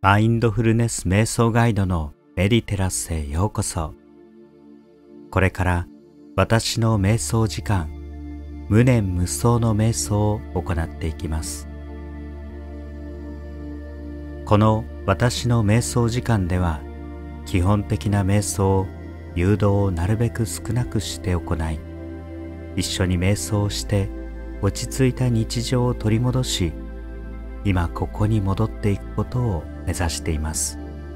マインドフルネス瞑想ガイドのメディテラスへようこそ。これから私の瞑想時間、無念無想の瞑想を行っていきます。この私の瞑想時間では、基本的な瞑想、誘導をなるべく少なくして行い、一緒に瞑想をして落ち着いた日常を取り戻し、今ここに戻っていくことを目指しています。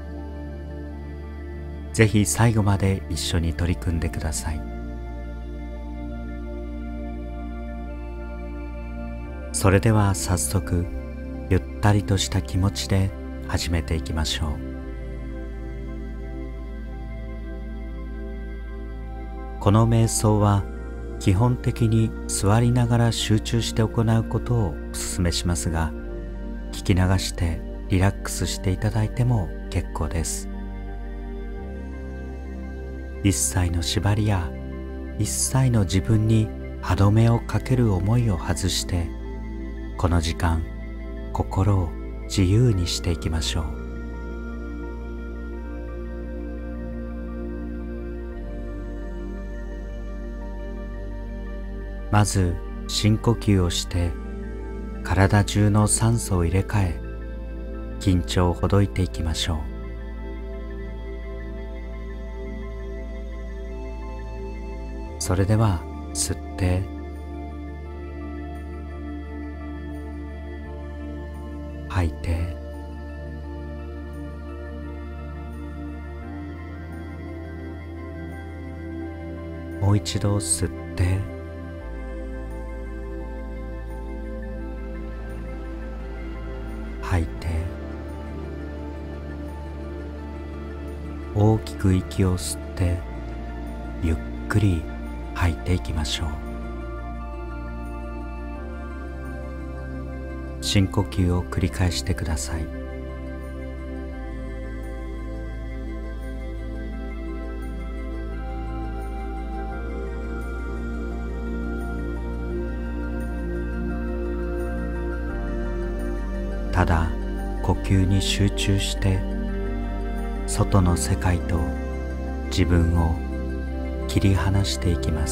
ぜひ最後まで一緒に取り組んでください。それでは早速、ゆったりとした気持ちで始めていきましょう。この瞑想は基本的に座りながら集中して行うことをお勧めしますが、聞き流してリラックスしていただいても結構です。一切の縛りや一切の自分に歯止めをかける思いを外して、この時間心を自由にしていきましょう。まず深呼吸をして体中の酸素を入れ替え、緊張をほどいていきましょう。それでは吸って吐いて、もう一度吸って吐いて、大きく息を吸ってゆっくり吐いていきましょう。深呼吸を繰り返してください。ただ呼吸に集中して、外の世界と自分を切り離していきます。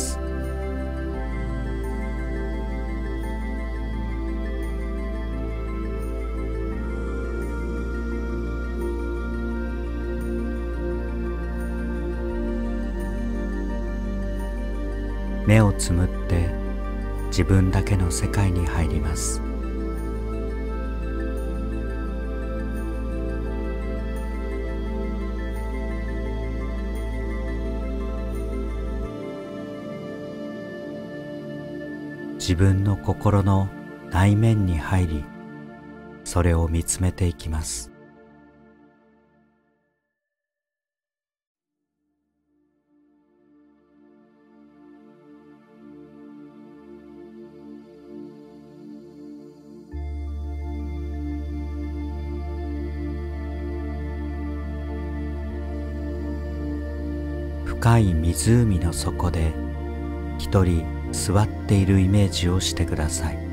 目をつむって自分だけの世界に入ります。自分の心の内面に入り、それを見つめていきます。深い湖の底で一人座っているイメージをしてください。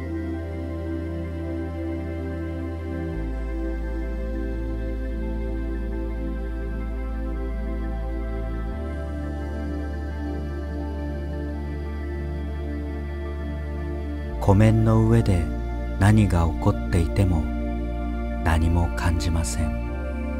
湖面の上で何が起こっていても何も感じません。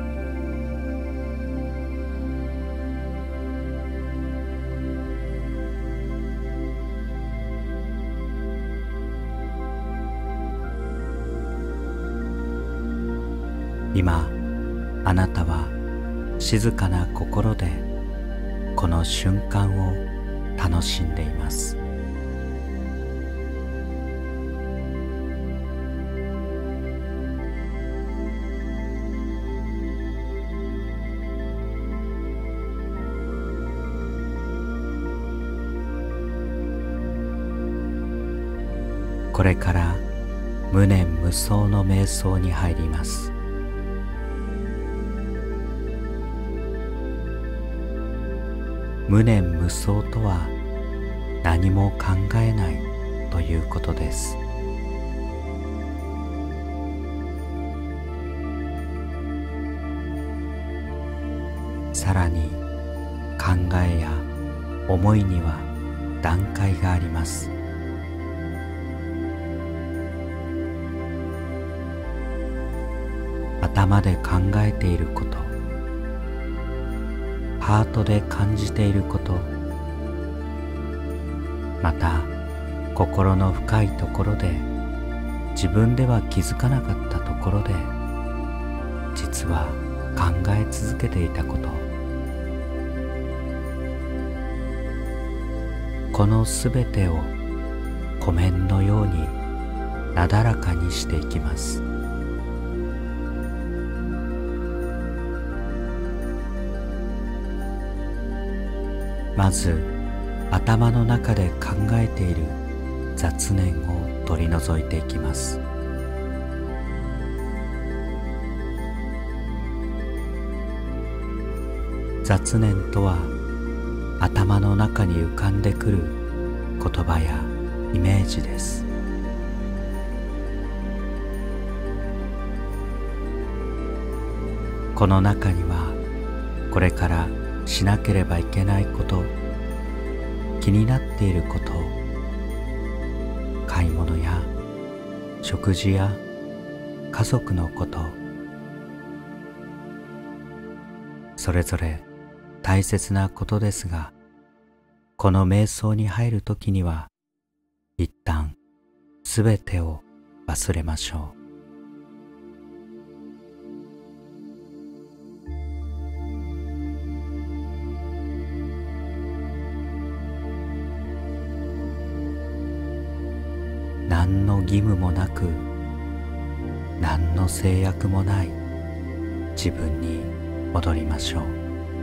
今あなたは静かな心でこの瞬間を楽しんでいます。これから無念無想の瞑想に入ります。無念無想とは何も考えないということです。 さらに考えや思いには段階があります。頭で考えていること、ハートで感じていること、また心の深いところで自分では気づかなかったところで実は考え続けていたこと、このすべてを湖面のようになだらかにしていきます。まず頭の中で考えている雑念を取り除いていきます。雑念とは頭の中に浮かんでくる言葉やイメージです。この中にはこれからしなければいけないこと、気になっていること、買い物や食事や家族のこと、それぞれ大切なことですが、この瞑想に入るときには一旦すべてを忘れましょう。何の義務もなく、何の制約もない自分に戻りましょう。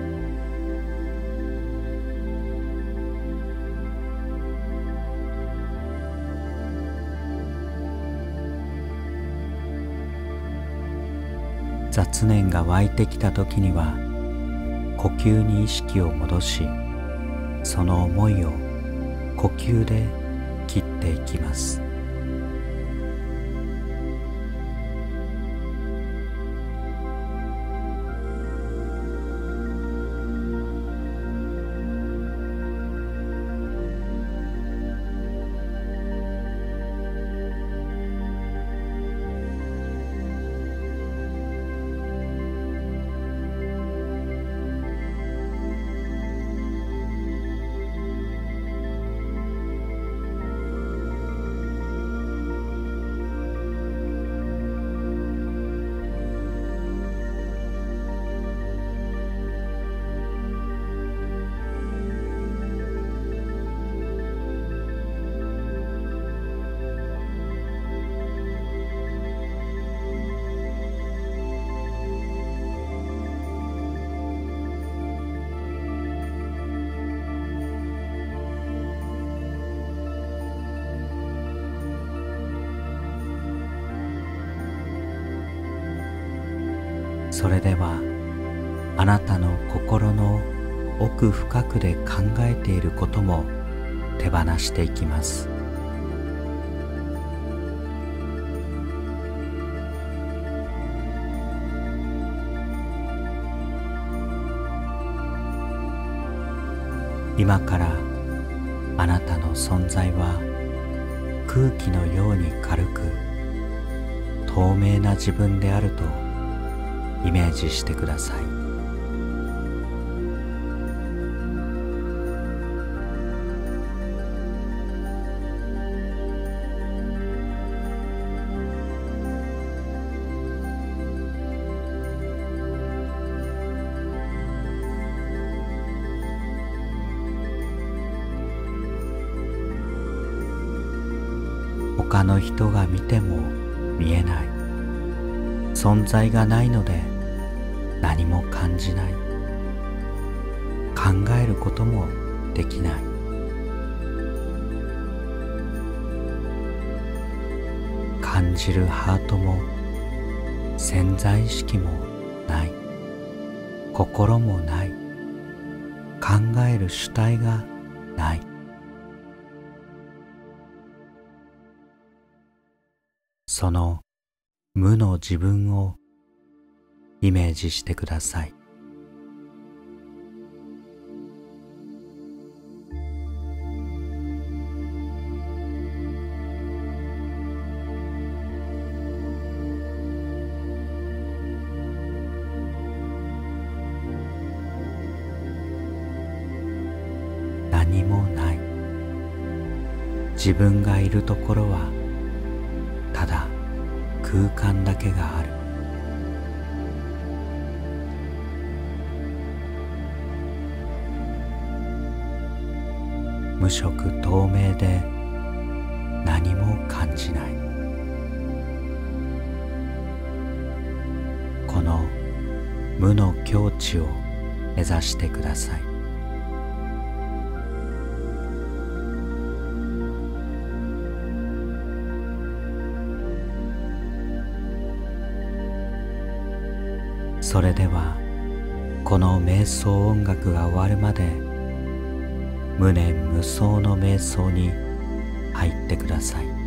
雑念が湧いてきたときには呼吸に意識を戻し、その思いを呼吸で切っていきます。それではあなたの心の奥深くで考えていることも手放していきます。今からあなたの存在は空気のように軽く透明な自分であるとイメージしてください。他の人が見ても見えない、存在がないので何も感じない、考えることもできない。感じるハートも潜在意識もない、心もない、考える主体がない。その無の自分をイメージしてください。 自分がいるところはただ空間だけがある。無色透明で何も感じない。この無の境地を目指してください。それではこの瞑想音楽が終わるまで無念無想の瞑想に入ってください。